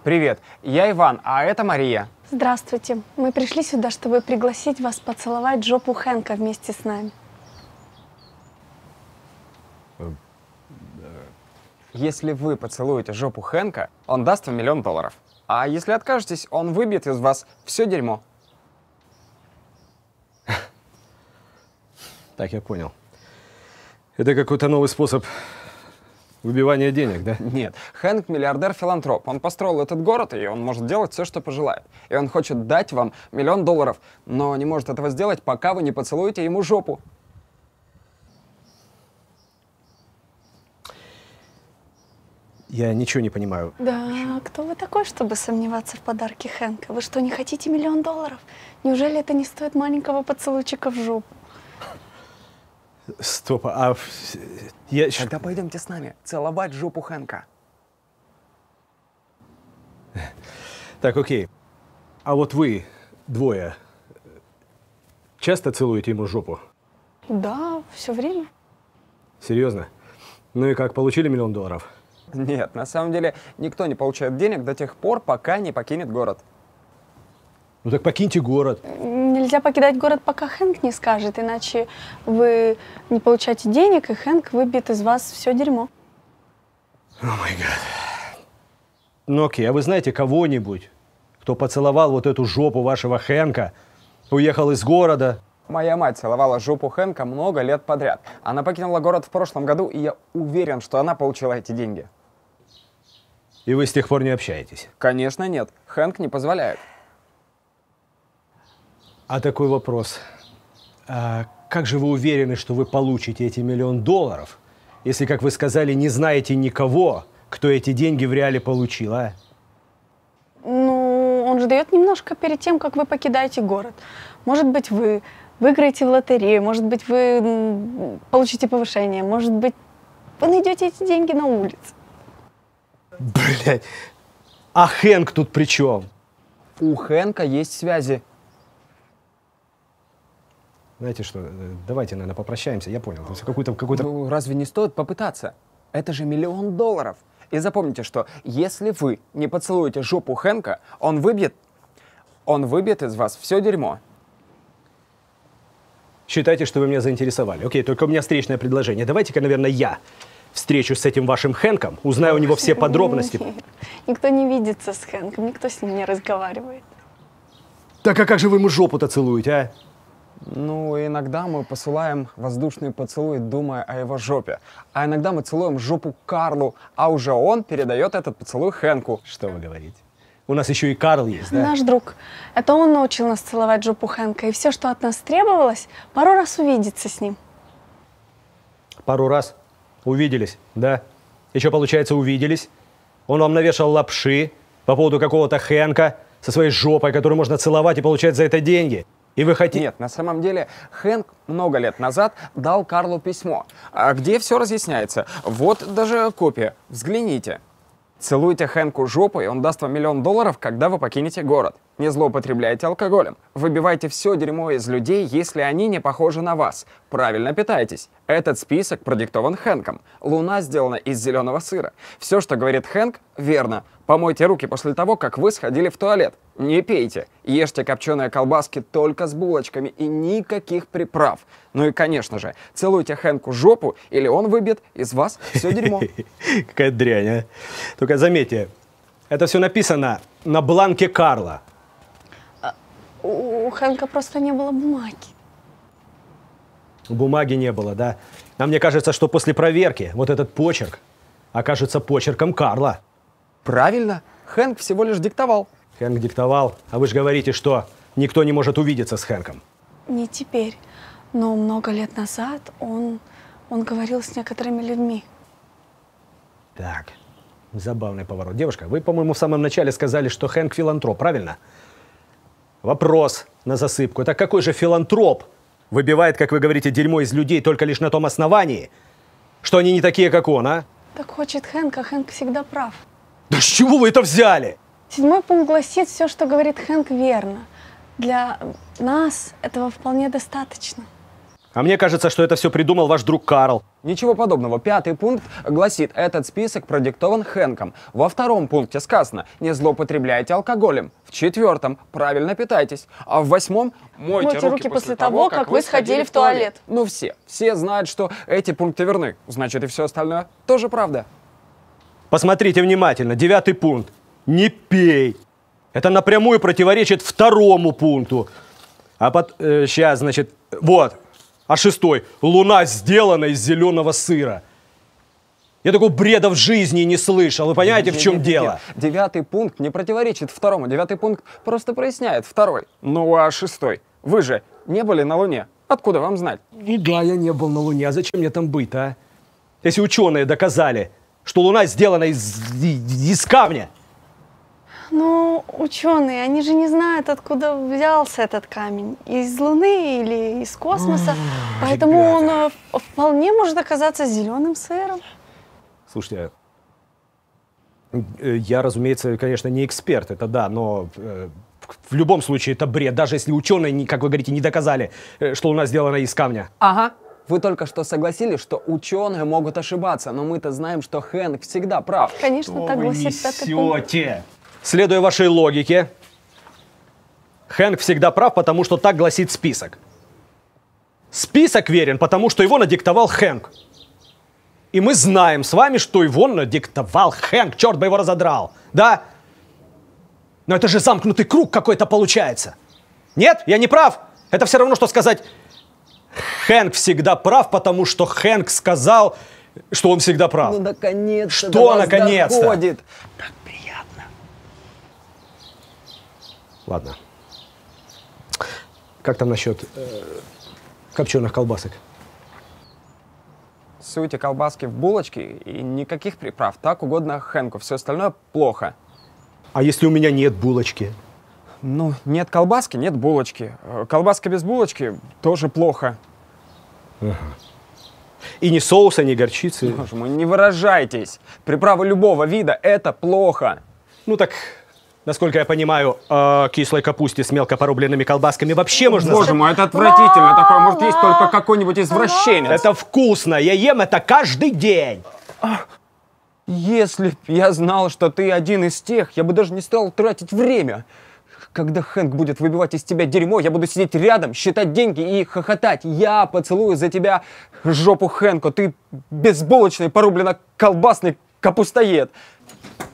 Привет, я Иван, а это Мария. Здравствуйте. Мы пришли сюда, чтобы пригласить вас поцеловать жопу Хэнка вместе с нами. Если вы поцелуете жопу Хэнка, он даст вам $1 000 000. А если откажетесь, он выбьет из вас все дерьмо. Так, я понял. Это какой-то новый способ выбивания денег, да? Нет, Хэнк миллиардер-филантроп. Он построил этот город, и он может делать все, что пожелает. И он хочет дать вам $1 000 000, но не может этого сделать, пока вы не поцелуете ему жопу. Я ничего не понимаю. Да, кто вы такой, чтобы сомневаться в подарке Хэнка? Вы что, не хотите $1 000 000? Неужели это не стоит маленького поцелуйчика в жопу? Стоп, Тогда пойдемте с нами целовать жопу Хэнка. Так, окей. А вот вы двое часто целуете ему жопу? Да, все время. Серьезно? Ну и как, получили $1 000 000? Нет, на самом деле никто не получает денег до тех пор, пока не покинет город. Ну так покиньте город. Нельзя покидать город, пока Хэнк не скажет, иначе вы не получаете денег, и Хэнк выбьет из вас все дерьмо. О май гад. Ну окей, а вы знаете кого-нибудь, кто поцеловал вот эту жопу вашего Хэнка, уехал из города? Моя мать целовала жопу Хэнка много лет подряд. Она покинула город в прошлом году, и я уверен, что она получила эти деньги. И вы с тех пор не общаетесь? Конечно, нет. Хэнк не позволяет. А такой вопрос. А как же вы уверены, что вы получите эти $1 000 000, если, как вы сказали, не знаете никого, кто эти деньги в реале получил, а? Ну, он же дает немножко перед тем, как вы покидаете город. Может быть, вы выиграете в лотерею, может быть, вы получите повышение, может быть, вы найдете эти деньги на улице. Блять, а Хэнк тут при чем? У Хэнка есть связи. Знаете что, давайте, наверное, попрощаемся, я понял. То есть какой-то... Ну, разве не стоит попытаться? Это же $1 000 000. И запомните, что если вы не поцелуете жопу Хэнка, он выбьет из вас все дерьмо. Считайте, что вы меня заинтересовали. Окей, только у меня встречное предложение. Давайте-ка, наверное, я встречусь с этим вашим Хэнком, узнаю у него все подробности. Никто не видится с Хэнком, никто с ним не разговаривает. Так а как же вы ему жопу-то целуете, а? Ну, иногда мы посылаем воздушный поцелуй, думая о его жопе. А иногда мы целуем жопу Карлу, а уже он передает этот поцелуй Хэнку. Что вы говорите? У нас еще и Карл есть, да? Наш друг. Это он научил нас целовать жопу Хэнка. И все, что от нас требовалось, пару раз увидеться с ним. Пару раз увиделись, да? Еще, получается, увиделись. Он вам навешал лапши по поводу какого-то Хэнка со своей жопой, которую можно целовать и получать за это деньги. И вы хотите... Нет, на самом деле Хэнк много лет назад дал Карлу письмо, где все разъясняется. Вот даже копия. Взгляните. Целуйте Хэнку жопу, и он даст вам $1 000 000, когда вы покинете город. Не злоупотребляйте алкоголем. Выбивайте все дерьмо из людей, если они не похожи на вас. Правильно питайтесь. Этот список продиктован Хэнком. Луна сделана из зеленого сыра. Все, что говорит Хэнк, верно. Помойте руки после того, как вы сходили в туалет. Не пейте. Ешьте копченые колбаски только с булочками и никаких приправ. Ну и, конечно же, целуйте Хэнку жопу, или он выбьет из вас все дерьмо. Какая дрянь, а? Только заметьте, это все написано на бланке Карла. У Хэнка просто не было бумаги. Бумаги не было, да? А мне кажется, что после проверки вот этот почерк окажется почерком Карла. Правильно. Хэнк всего лишь диктовал. Хэнк диктовал, а вы же говорите, что никто не может увидеться с Хэнком. Не теперь, но много лет назад он говорил с некоторыми людьми. Так, забавный поворот. Девушка, вы, по-моему, в самом начале сказали, что Хэнк филантроп, правильно? Вопрос на засыпку. Это какой же филантроп выбивает, как вы говорите, дерьмо из людей только лишь на том основании, что они не такие, как он, а? Так хочет Хэнк, а Хэнк всегда прав. Да с чего вы это взяли? 7 пункт гласит, все, что говорит Хэнк, верно. Для нас этого вполне достаточно. А мне кажется, что это все придумал ваш друг Карл. Ничего подобного. 5-й пункт гласит, этот список продиктован Хэнком. Во 2-м пункте сказано, не злоупотребляйте алкоголем. В 4-м, правильно питайтесь. А в 8-м, мойте руки после того, как вы сходили в туалет. Ну все знают, что эти пункты верны. Значит, и все остальное тоже правда. Посмотрите внимательно. 9-й пункт. Не пей. Это напрямую противоречит 2-му пункту. Сейчас, значит, вот. А 6-й. Луна сделана из зеленого сыра. Я такого бреда в жизни не слышал. Вы понимаете, в чем дело? 9-й пункт не противоречит 2-му. 9-й пункт просто проясняет 2-й. Ну а 6-й? Вы же не были на Луне. Откуда вам знать? Ну да, я не был на Луне. А зачем мне там быть, а? Если ученые доказали, что Луна сделана из камня. Ну, ученые, они же не знают, откуда взялся этот камень. Из Луны или из космоса. Поэтому ребята. он вполне может оказаться зеленым сыром. Слушайте, я, разумеется, конечно, не эксперт, это да, но в любом случае это бред. Даже если ученые, как вы говорите, не доказали, что Луна сделана из камня. Ага. Вы только что согласились, что ученые могут ошибаться, но мы-то знаем, что Хэнк всегда прав. Конечно, так гласит 5-й пункт. Следуя вашей логике, Хэнк всегда прав, потому что так гласит список. Список верен, потому что его надиктовал Хэнк. И мы знаем с вами, что его надиктовал Хэнк. Черт бы его разодрал. Да? Но это же замкнутый круг какой-то получается. Нет? Я не прав? Это все равно, что сказать, Хэнк всегда прав, потому что Хэнк сказал, что он всегда прав. Ну, наконец-то. Что наконец-то? Доходит. Как приятно. Ладно. Как там насчет копченых колбасок? Суйте колбаски в булочки и никаких приправ. Так угодно Хэнку. Все остальное плохо. А если у меня нет булочки? Ну, нет колбаски, нет булочки. Колбаска без булочки тоже плохо. И ни соуса, ни горчицы. Боже мой, не выражайтесь. Приправы любого вида – это плохо. Ну так, насколько я понимаю, кислой капусте с мелко порубленными колбасками вообще можно... Боже мой, это отвратительно. Такое может есть только какой-нибудь извращенец. Это вкусно, я ем это каждый день. Если б я знал, что ты один из тех, я бы даже не стал тратить время. Когда Хэнк будет выбивать из тебя дерьмо, я буду сидеть рядом, считать деньги и хохотать. Я поцелую за тебя жопу Хэнку. Ты безбулочный, порубленно-колбасный капустоед.